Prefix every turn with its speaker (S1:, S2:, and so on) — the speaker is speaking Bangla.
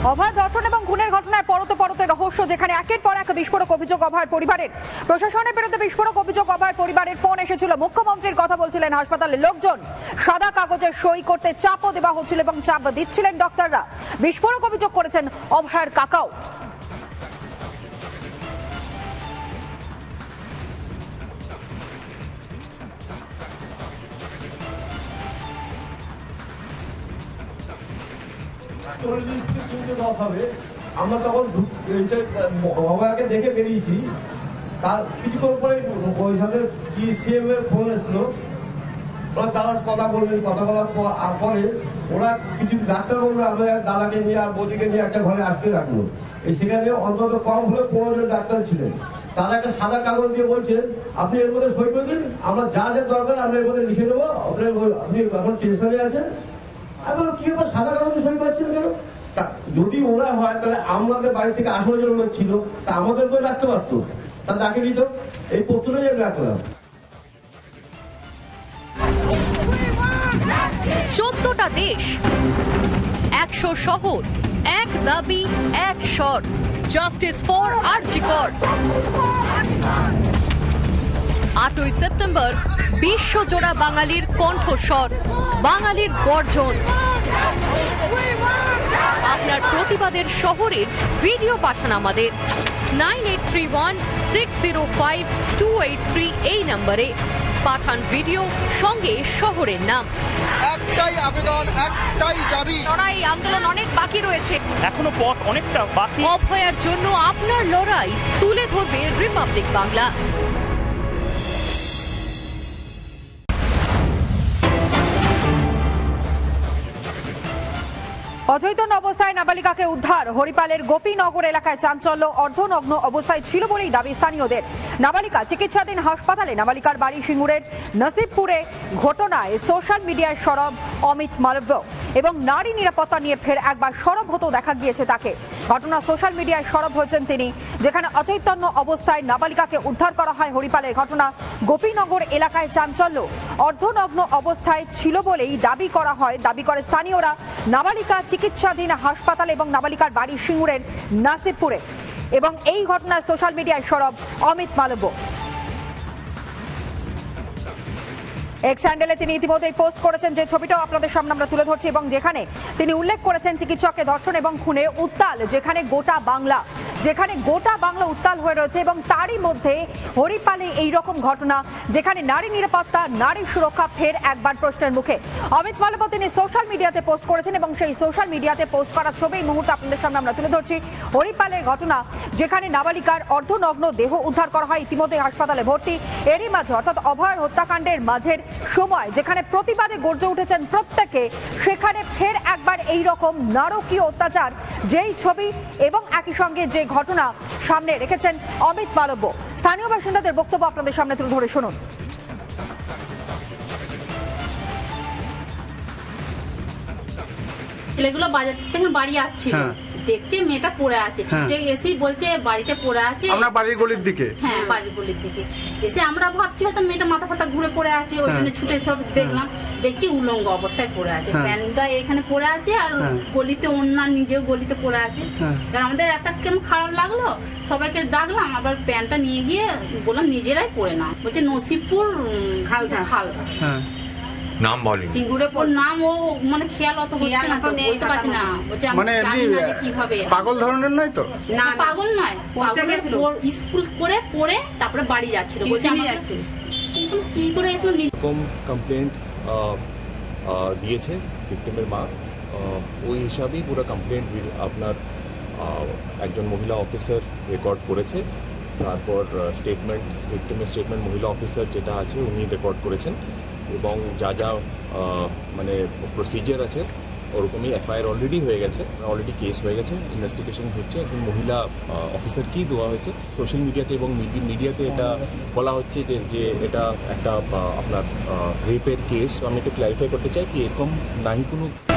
S1: অভয় ধর্ষণ এবং খুনের ঘটনায় পরতে পরতে রহস্য, যেখানে একের পর এক বিস্ফোরক অভিযোগ অভয়ের পরিবারের। প্রশাসনের বিরুদ্ধে বিস্ফোরক অভিযোগ অভয়ের পরিবারের। ফোন এসেছিল, মুখ্যমন্ত্রীর কথা বলছিলেন হাসপাতালের লোকজন, সাদা কাগজে সই করতে চাপও দেওয়া হচ্ছিল এবং চাপ দিচ্ছিলেন ডক্টররা। বিস্ফোরক অভিযোগ করেছেন অভয়ের কাকাও।
S2: আমরা তখন অভয়াকে দেখে বেরিয়েছি, তার কিছুক্ষণ পরে ওই সাথে সিএম এর ফোন এসলো, ওরা দাদা কথা বলবেন। কথা বলার পরে ওরা কিছু ডাক্তারবাবুরা আমাদের দাদাকে নিয়ে আর বৌদিকে নিয়ে একটা ঘরে আটকে রাখলো। সেখানে অন্তত কম হলে 15 জন ডাক্তার ছিলেন। তারা একটা সাদা কাগজ দিয়ে বলছেন, আপনি এর মধ্যে সই করে দিন, আমরা যা যা দরকার আমরা এর মধ্যে লিখে দেবো, আপনি এখন টেনশনে আছেন। আমি বললাম, কি ব্যাপার সাদা কাগজে সই করছেন কেন? যদি ওরা হয় তাহলে আমাদের বাড়ি থেকে 18 জন লোক ছিল, তা আমাদেরকেও রাখতে পারতো, তা তাকে নিত। এই পত্রটাই আমি রাখলাম।
S3: 14টা দেশ, 100 শহর, এক দাবি, এক স্বর, জাস্টিস ফর আরজি কর। 8ই সেপ্টেম্বর বিশ্বজোড়া বাঙালির কণ্ঠস্বর, বাঙালির গর্জন। আপনার প্রতিবাদের শহরের ভিডিও পাঠান আমাদের 9831605283 এই নম্বরে। পাঠান ভিডিও সঙ্গে শহরের নাম।
S4: একটাই আবেদন, একটাই দাবি।
S3: লড়াই আন্দোলন অনেক বাকি রয়েছে,
S5: এখনো পথ অনেকটা বাকি।
S3: অভয়ার জন্য আপনার লড়াই তুলে ধরবে রিপাবলিক বাংলা।
S1: অচৈতন্য অবস্থায় নাবালিকাকে উদ্ধার। হরিপালের গোপীনগর এলাকায় চাঞ্চল্য, অর্ধনগ্ন অবস্থায় ছিল বলেই দাবি স্থানীয়দের। নাবালিকা চিকিৎসাধীন হাসপাতালে। নাবালিকার বাড়ি সিঙ্গুরের নসিবপুরে। ঘটনায় সোশ্যাল মিডিয়ায় সরব অমিত মালব্য এবং নারী নিরাপত্তা নিয়ে ফের একবার সরব হতেও দেখা গিয়েছে তাকে। ঘটনা সোশ্যাল মিডিয়ায় সরব হয়েছেন তিনি, যেখানে অচৈতন্য অবস্থায় নাবালিকাকে উদ্ধার করা হয়। হরিপালের ঘটনা, গোপীনগর এলাকায় চাঞ্চল্য, অর্ধনগ্ন অবস্থায় ছিল বলেই দাবি করা হয়। দাবি করে স্থানীয়রা। নাবালিকা চিকিৎসাধীন হাসপাতাল এবং নাবালিকার বাড়ি সিঙ্গুরের নাসিবপুরে। এবং এই ঘটনায় সোশ্যাল মিডিয়ায় সরব অমিত মালব্য। এক্স হ্যান্ডেলে তিনি ইতিমধ্যেই পোস্ট করেছেন, যে ছবিটাও আপনাদের সামনে আমরা তুলে ধরছি, এবং যেখানে তিনি উল্লেখ করেছেন চিকিৎসককে ধর্ষণ এবং খুনে উত্তাল, যেখানে গোটা বাংলা উত্তাল হয়ে রয়েছে। এবং তারই মধ্যে হরিপালে এই রকম ঘটনা, যেখানে নারী নিরাপত্তা, নারী সুরক্ষা ফের একবার প্রশ্নের মুখে। অমিত মালব্য তিনি সোশ্যাল মিডিয়াতে পোস্ট করেছেন এবং সেই সোশ্যাল মিডিয়াতে পোস্ট করা ছবি এই মুহূর্তে আপনাদের সামনে আমরা তুলে ধরছি। হরিপালের ঘটনা, যেখানে নাবালিকার অর্ধনগ্ন দেহ উদ্ধার করা হয়, ইতিমধ্যে হাসপাতালে ভর্তি। এরই মাঝে, অর্থাৎ অভয়ের হত্যাকাণ্ডের মাঝের সময়, যেখানে প্রতিবাদে গর্জে উঠেছেন প্রত্যেকে, সেখানে ফের একবার এই রকম নারকীয় অত্যাচার, যেই ছবি এবং একই সঙ্গে যে ঘটনা সামনে রেখেছেন অমিত মালব্য। স্থানীয় বাসিন্দাদের বক্তব্য আপনাদের সামনে তুলে ধরে শুনুন।
S6: ছেলেগুলো বাজার থেকে বাড়ি আসছিল, দেখছে মেয়েটা পড়ে আছে, ছুটে এসেই বলছে বাড়িতে পড়ে আছে।
S4: আমরা বাড়ির গলির দিকে,
S6: হ্যাঁ বাড়ির গলির দিকে এসে আমরা ভাবছি হয়তো মেয়েটা মাথা ফাটা ঘুরে পড়ে আছে, ওই জন্য ছুটে সব দেখলাম, দেখছি উলঙ্গ অবস্থায় পড়ে আছে, প্যান্টটা এখানে পড়ে আছে আর গলিতে অন্য নিজেও গলিতে পড়ে আছে। আমাদের একটা কেমন খারাপ লাগলো, সবাইকে ডাকলাম, আবার প্যান্টটা নিয়ে গিয়ে বললাম নিজেরাই পড়ে না। বলছে নসিবপুর হালদা।
S7: নাম বলি
S6: সিঙ্গুরে ওর নাম, ও মানে খেয়াল অত হচ্ছে না, বলতে পারছি না।
S4: মানে
S6: কিভাবে
S4: পাগল ধরনের নয় তো?
S6: না পাগল নয়, স্কুল করে পড়ে তারপরে বাড়ি যাচ্ছিল, বলছে আমি যাচ্ছি। কি করে এরকম
S7: কমপ্লেন্ট দিয়েছে ভিকটিমের মা, ওই হিসাবেই পুরো কমপ্লেন্ট আপনার একজন মহিলা অফিসার রেকর্ড করেছে। তারপর স্টেটমেন্ট, ভিকটিমের স্টেটমেন্ট মহিলা অফিসার যেটা আছে উনি রেকর্ড করেছেন, এবং যা যা মানে প্রসিজার আছে ওরকমই এফআইআর অলরেডি হয়ে গেছে, অলরেডি কেস হয়ে গেছে, ইনভেস্টিগেশন হচ্ছে। এখন মহিলা অফিসারকেই দেওয়া হয়েছে। সোশ্যাল মিডিয়াতে এবং মিডিয়াতে এটা বলা হচ্ছে যে এটা একটা আপনার রেপের কেস। আমি একটু ক্লারিফাই করতে চাই কি এরকম নাহি কোনো